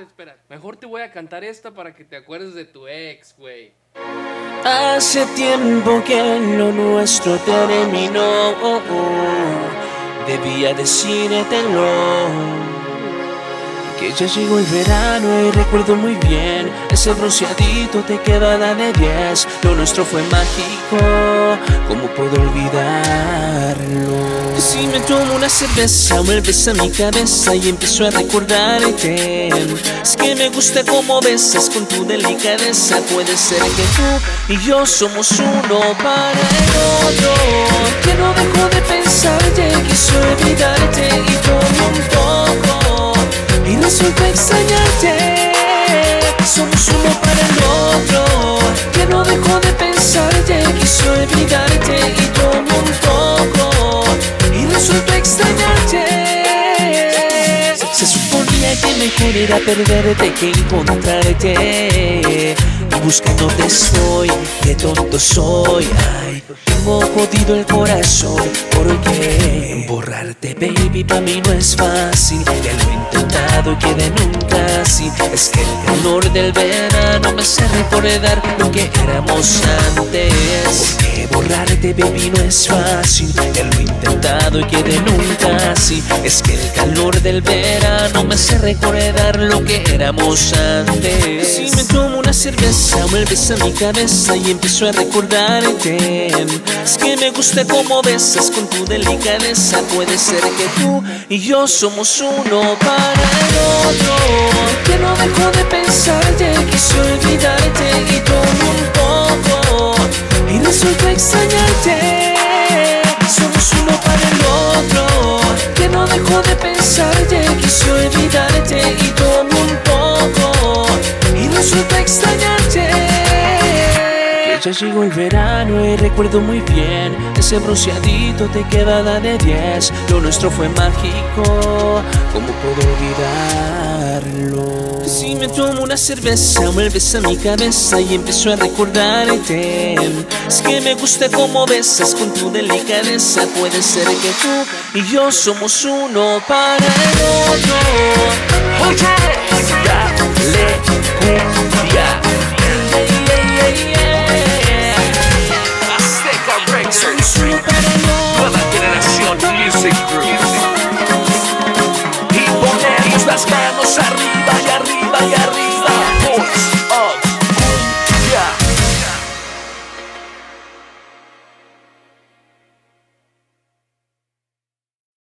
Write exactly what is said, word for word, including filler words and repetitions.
espera. Mejor te voy a cantar esta para que te acuerdes de tu ex, güey. Hace tiempo que lo nuestro terminó, oh, oh. Debía decírtelo. Que ya llegó el verano y recuerdo muy bien. Ese bronceadito te quedaba de diez. Lo nuestro fue mágico, ¿cómo puedo olvidarlo? Si me tomo una cerveza, vuelves a mi cabeza y empiezo a recordarte. Es que me gusta cómo besas con tu delicadeza. Puede ser que tú y yo somos uno para el otro. Que no dejo de pensarte, quise olvidarte y todo un poco. Y resulta extrañarte. Somos uno para el otro. Que no dejo de pensarte, quise olvidarte y todo un poco. Y resulta extrañarte. Se suponía que mejor era perderte que encontrarte. Y buscándote estoy, qué tonto soy. Ay, tengo jodido el corazón. Porque borrarte, baby, pa' mí no es fácil. Ya lo he intentado y quedé nunca así. Es que el calor del verano me hace recordar lo que éramos antes. Porque borrarte, baby, no es fácil. Ya lo he intentado y quedé nunca así. Es que el calor del verano me hace recordar lo que éramos antes. Si me tomo una cerveza, vuelves a mi cabeza y empiezo a recordarte. Es que me gusta cómo besas con tu delicadeza. Puede ser que tú y yo somos uno para el otro. Que no dejo de pensarte, quise olvidarte y todo un poco. Y resulta extrañarte. Somos uno para el otro. Que no dejo de pensarte, quise olvidarte y todo un poco. Y resulta extrañarte. Ya llegó el verano y recuerdo muy bien. Ese bronceadito te quedaba de diez. Lo nuestro fue mágico, ¿cómo puedo olvidarlo? Si me tomo una cerveza, vuelves a mi cabeza y empiezo a recordarte. Es que me gusta cómo besas con tu delicadeza. Puede ser que tú y yo somos uno para el otro. Oye, dale cumbia. Somos uno para el otro.